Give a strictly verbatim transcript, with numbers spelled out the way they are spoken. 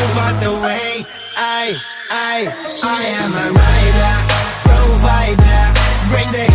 move out the way. I, I, I am a rider, provider. Bring the